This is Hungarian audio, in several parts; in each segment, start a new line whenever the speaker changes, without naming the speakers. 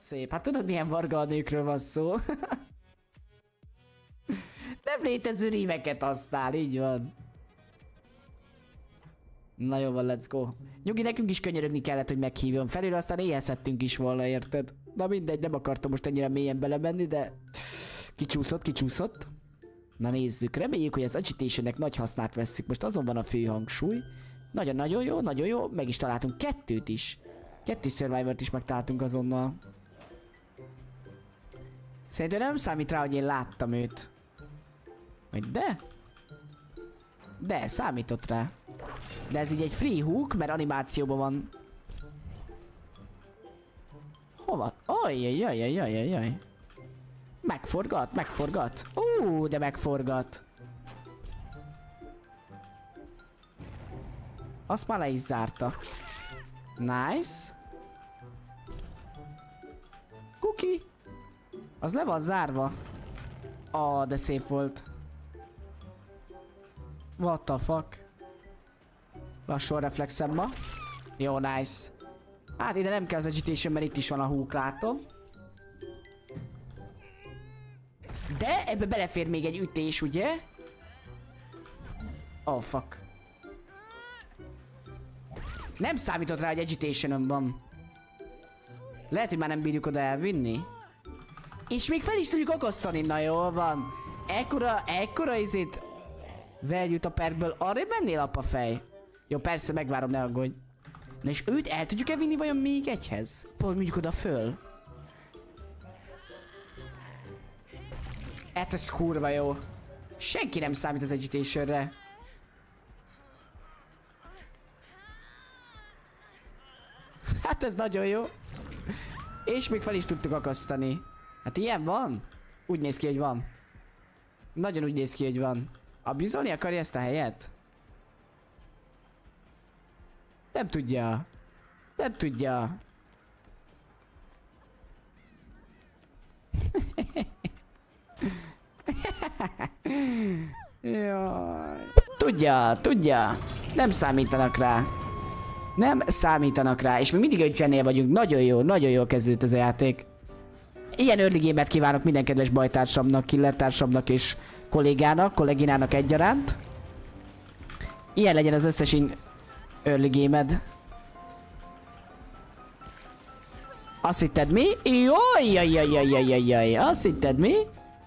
szép. Hát tudod milyen varga a nőkről van szó? Nem létező rímeket használ, így van. Na jó van, let's go. Nyugi, nekünk is könyörögni kellett, hogy meghívjon felül, aztán éhezhettünk is volna, érted? Na mindegy, nem akartam most ennyire mélyen belemenni, de... Kicsúszott. Na nézzük, reméljük, hogy az Agitation-nek nagy hasznát vesszük. Most azon van a fő hangsúly. Nagyon jó, meg is találtunk kettőt is. 2 Survivor-t is megtaláltunk azonnal. Szerintem nem számít rá, hogy én láttam őt. Vagy de? De, számított rá. De ez így egy free hook, mert animációban van. Hova? Ajjajajajajajaj. Megforgat. De megforgat. Azt már le is zárta. Nice. Cookie. Az le van zárva. De szép volt. What the fuck? Lassú a reflexem ma. Jó, nice. Hát ide nem kell az Agitation, mert itt is van a hook, látom. De ebbe belefér még egy ütés, ugye? Oh, fuck. Nem számított rá, hogy Agitation-ön van. Lehet, hogy már nem bírjuk oda elvinni. És még fel is tudjuk akasztani, na jól van. Ekkora izét veljut a perkből. Arra mennél, apa fej? Jó, persze, megvárom, ne aggódj. Na és őt el tudjuk-e vinni vajon még egyhez? Pont mondjuk oda föl. Hát ez kurva jó. Senki nem számít az Agitation-re. Hát ez nagyon jó. És még fel is tudtuk akasztani. Hát ilyen van? Úgy néz ki, hogy van. Nagyon úgy néz ki, hogy van. Abuzolni akarja ezt a helyet? Nem tudja. Nem tudja. Jaj. Tudja. Nem számítanak rá. Nem számítanak rá, és mi mindig 50-nél vagyunk. Nagyon jól kezdődött ez a játék. Ilyen early game-et kívánok minden kedves bajtársamnak, killertársamnak és kolléginának egyaránt. Ilyen legyen az összes early game-ed. Azt hitted mi? Jaj, azt hitted mi?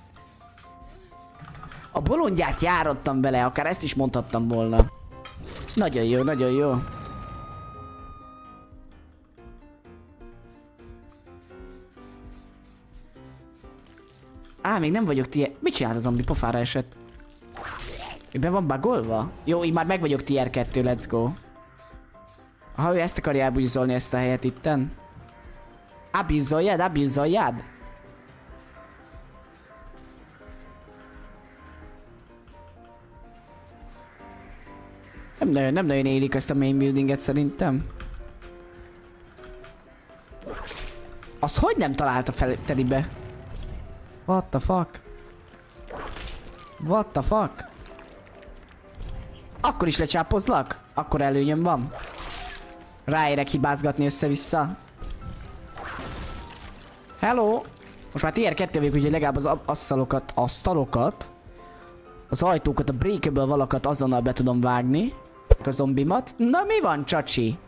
A bolondját járottam bele, akár ezt is mondhattam volna. Nagyon jó. Még nem vagyok tier... Mit csinált a zombi? Pofára esett. Be van bugolva? Jó, így már meg vagyok tier 2, let's go. Ha ő ezt akarja abuzolni, ezt a helyet itten. Abuzoljad. Nem nagyon élik ezt a main buildinget szerintem. Az hogy nem találta fel telibe? What the fuck? Akkor is lecsápozlak? Akkor előnyöm van. Ráérek hibázgatni össze-vissza. Hello! Most már tier 2 vagyok, úgyhogy legalább az asztalokat, az ajtókat, a breakable valakat azonnal be tudom vágni. A zombimat. Na mi van, csacsi?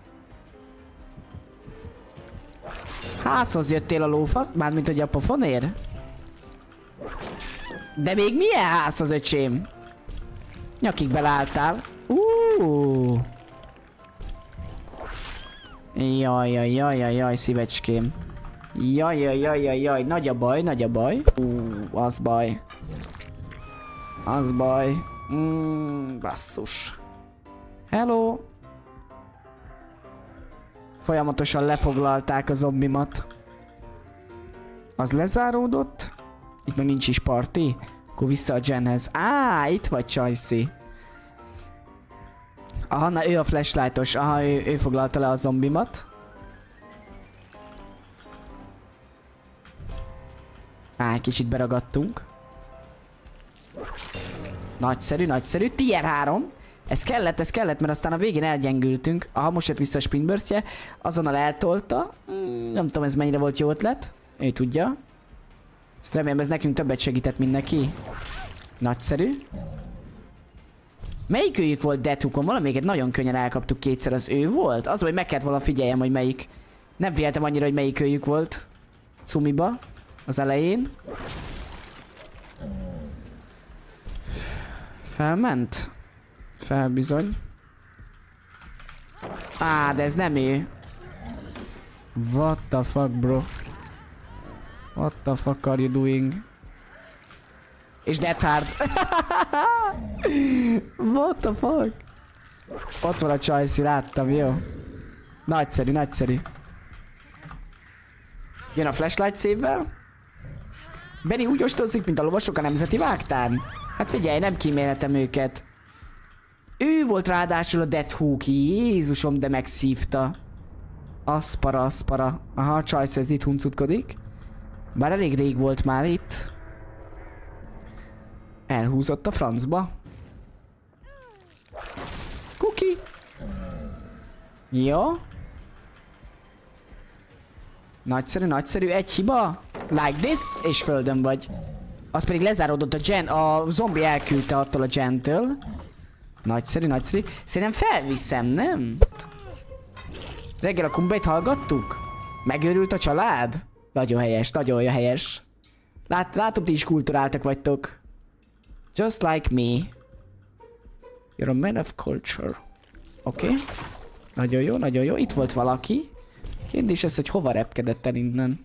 Házhoz jöttél a lófasz? Mármint, hogy a pofonér? De még milyen házhoz, öcsém? Nyakig beleálltál. Jaj, szívecském. Jaj, nagy a baj. Az baj. Basszus. Hello. Folyamatosan lefoglalták a zombimat. Az lezáródott. Itt meg nincs is party. Akkor vissza a Jenhez. Itt vagy Csajci. Aha, na ő a flashlightos. Aha, ő foglalta le a zombimat. Egy kicsit beragadtunk. Nagyszerű. Tier 3. Ez kellett, mert aztán a végén elgyengültünk. Aha, most jött vissza a sprint burstje. Azonnal eltolta. Nem tudom, ez mennyire volt jó ötlet. Ő tudja. Ezt remélem ez nekünk többet segített, mint neki. Nagyszerű. Melyik őjük volt Deathhookon? Valamelyiket nagyon könnyen elkaptuk kétszer, az ő volt? Az, hogy meg kellett volna figyeljem, hogy melyik. Nem figyeltem annyira, hogy melyik őjük volt. Cumiba. Az elején. Felment? Fel bizony. De ez nem ő. What the fuck, bro? What the fuck are you doing? És Death Hard. What the fuck? Ott van a Chelsea, láttam, jó? Nagyszerű, nagyszerű. Jön a flashlight szévvel. Benny úgy ostozik, mint a lovasok a nemzeti vágtán. Hát figyelj, nem kímélhetem őket. Ő volt ráadásul a Deathhook. Jézusom, de megszívta. Aszpara, aszpara. Aha, a Chelsea ez itt huncutkodik. Bár elég rég volt már itt. Elhúzott a francba. Kuki. Jó. Nagyszerű, nagyszerű. Egy hiba. Like this. És földön vagy. Az pedig lezáródott a zombi elküldte attól a gentől. Nagyszerű, nagyszerű. Szerintem felviszem, nem? Reggel a Kumbait hallgattuk? Megőrült a család? Nagyon helyes, nagyon helyes. Látom, ti is kulturáltak vagytok. Just like me. You're a man of culture. Oké. Okay. Nagyon jó, nagyon jó. Itt volt valaki. Kérdés ez, hogy hova repkedett el innen.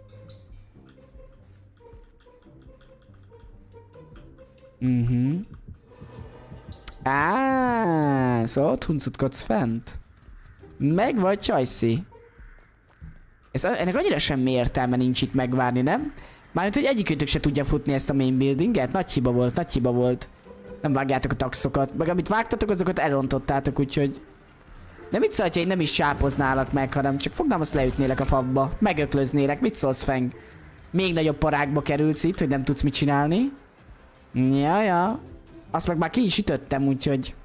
Szóval ott huncutkodsz fent. Meg vagy, Chelsea? Ennek annyira semmi értelme nincs itt megvárni, nem? Mármint, hogy egyikőtök se tudja futni ezt a main buildinget. Nagy hiba volt, nagy hiba volt. Nem vágjátok a taxokat. Meg amit vágtatok, azokat elontottátok, úgyhogy... De mit szól, hogyha én nem is sápoználak meg, hanem csak fognám, azt leütnélek a fabba. Megöklöznélek. Mit szólsz, Feng? Még nagyobb parákba kerülsz itt, hogy nem tudsz mit csinálni. Ja. Azt meg már ki is ütöttem, úgyhogy...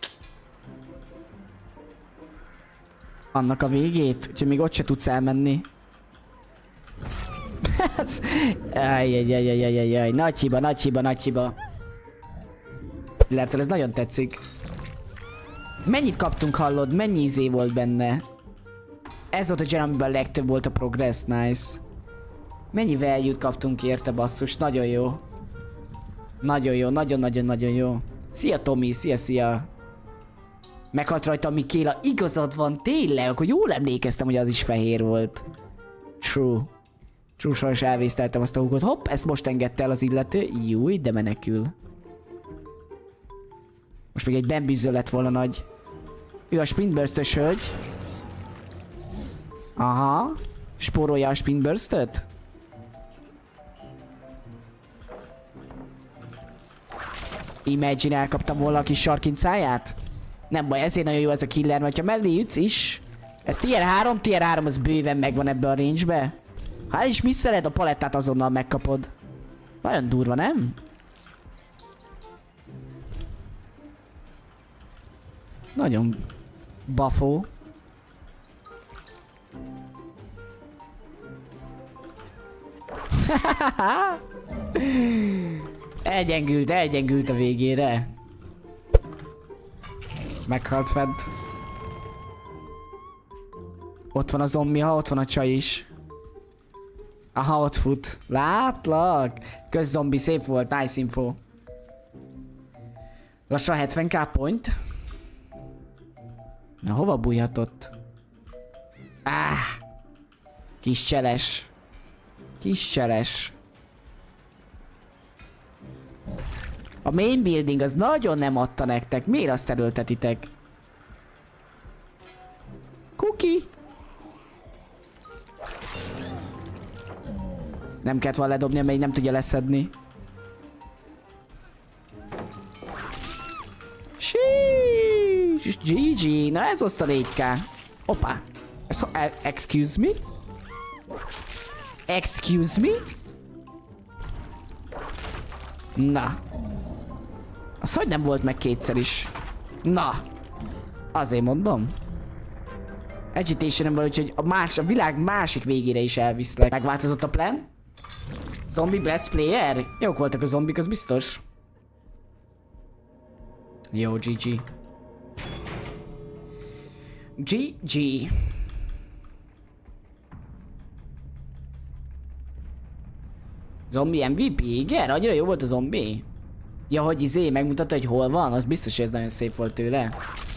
Annak a végét, úgyhogy még ott se tudsz elmenni. Ajjajajajajajaj, nagy hiba, nagy hiba, nagy hiba. Lertől ez nagyon tetszik. Mennyit kaptunk, hallod? Mennyi izé volt benne? Ez volt a gen, amiben a legtöbb volt a progress, nice. Mennyi value-t kaptunk érte, basszus, nagyon jó. Nagyon jó, nagyon-nagyon-nagyon jó. Szia Tomi, szia. Meghalt rajta a Mikéla, igazad van, tényleg, akkor jól emlékeztem, hogy az is fehér volt. True, sajnos elvészteltem azt a húgot. Hopp, ezt most engedte el az illető. Júj, de menekül. Most még egy bembűző lett volna nagy. Ő a sprintburst-ös hölgy. Aha. Spórolja a sprintburst-öt? Imagine, elkaptam volna a kis sarkincáját? Nem baj, ezért nagyon jó ez a killer, mert ha mellé ütsz is. Ez tier 3 az bőven megvan ebbe a range-be. Ha el is misszeled, a palettát azonnal megkapod. Nagyon durva, nem? Nagyon buffó. Elgyengült a végére. Meghalt fent. Ott van a zombi, ott van a csaj is. Aha, ott fut. Látlak. Közzombi, szép volt, nice info. Lassan 70k point. Na, hova bújhatott? Kis cseles. Kis cseles. A main building az nagyon nem adta nektek. Miért azt erőltetitek? Kuki! Nem kellett volna ledobni, amelyik nem tudja leszedni. GG, na ez oszta 4k. Opa. Excuse me? Excuse me? Na. Az hogy nem volt meg kétszer is? Na. Azért mondom. Agitation van, úgyhogy a világ másik végére is elviszlek. Megváltozott a plan? Zombie Blast Player? Jók voltak a zombik, az biztos. Jó, GG. GG. Zombie MVP? Igen, annyira jó volt a zombi. Ja, hogy megmutatta, hogy hol van, az biztos, hogy ez nagyon szép volt tőle.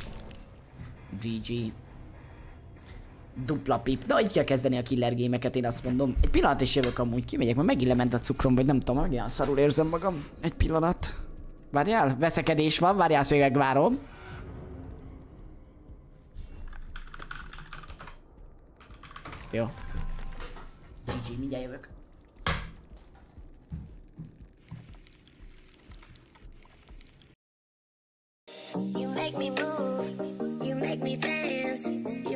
GG. Dupla pip. Na, így kell kezdeni a killer gémeket, én azt mondom. Egy pillanat is jövök amúgy, kimegyek, mert megint lement a cukrom, vagy nem tudom, olyan szarul érzem magam. Egy pillanat. Várjál, veszekedés van, várjál, azt még megvárom. Jó. GG, mindjárt jövök.
You make me move, you make me dance.